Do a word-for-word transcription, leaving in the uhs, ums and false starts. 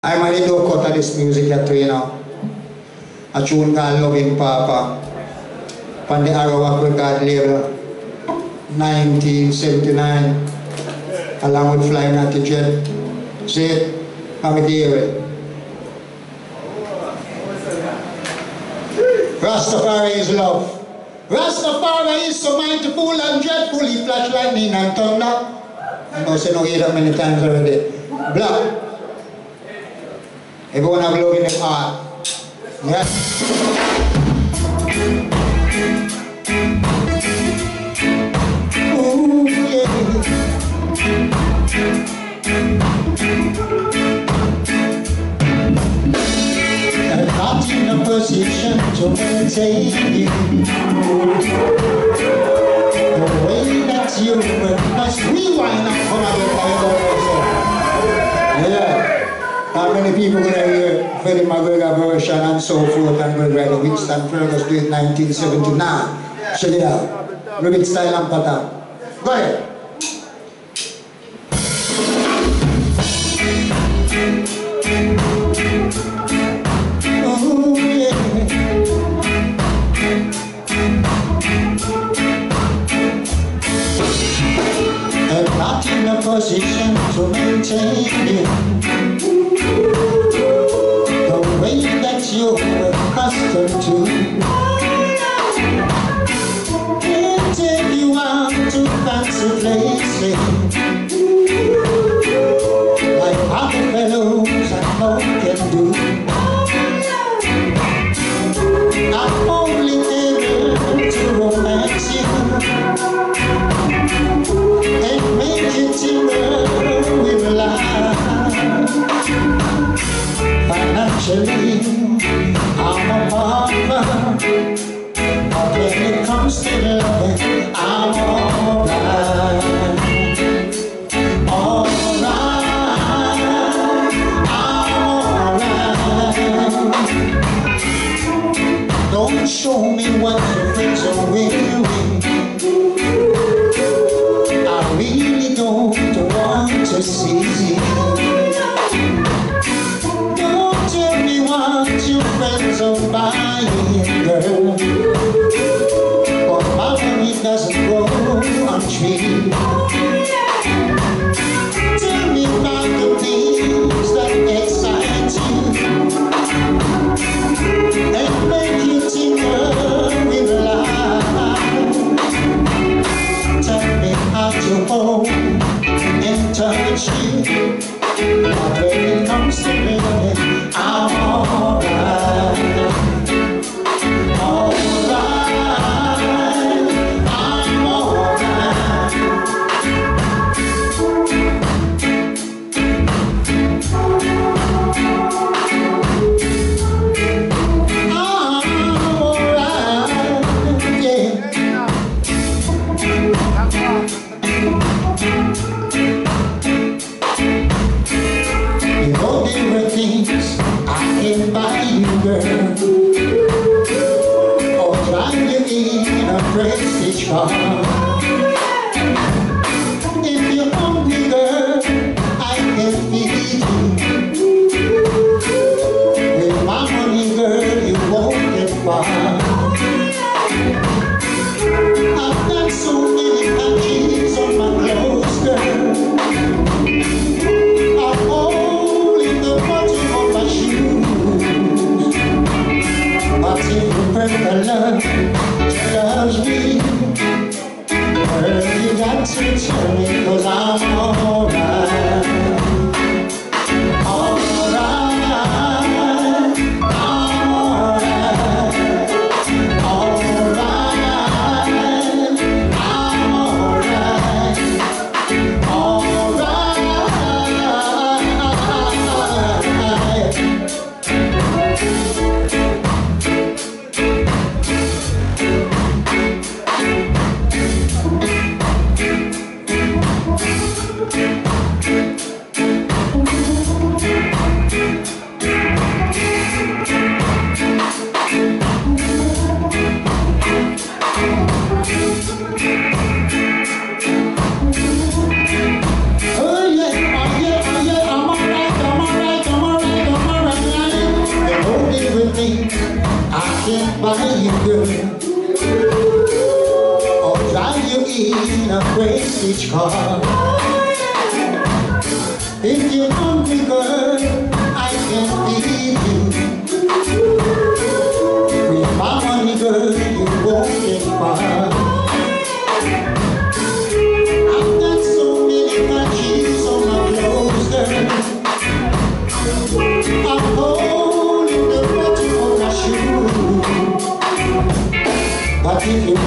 I'm a little cut of this music at you know. A tune called Loving Papa on the Arawak record label nineteen seventy-nine along with Flying Natty Jet. See it? I'm a dear. Rastafari is love. Rastafari is so mindful and dreadful. He flash lightning and thunder. I know say no hear that many times already. Black. Everyone have love in their heart. Yes. Ooh, yeah. I'm not in a position to maintain you the way that you must rewind and come out of my yeah. How many people gonna hear Freddie McGregor version and so forth and we're writing Winston Fergus do it nineteen seventy-nine. Check it out. Rubik style and pattern. Go ahead. Oh yeah. I'm not in a position to maintain you the way that you're accustomed to. Can't take you out to fancy places like other fellows I know can do. I'm only there to romance you and make you tingle with life. Financially, I'm a partner, but when it comes to loving, I'm alright. Alright, I'm alright. Don't show me what your friends are wearing. I really don't want to see. Don't tell me what in a prestige car. If you're hungry, girl, I can feed you. With my money, girl, you won't get far. I've got so many patches on my clothes, girl. I'm holding the bottom of my shoe. But if you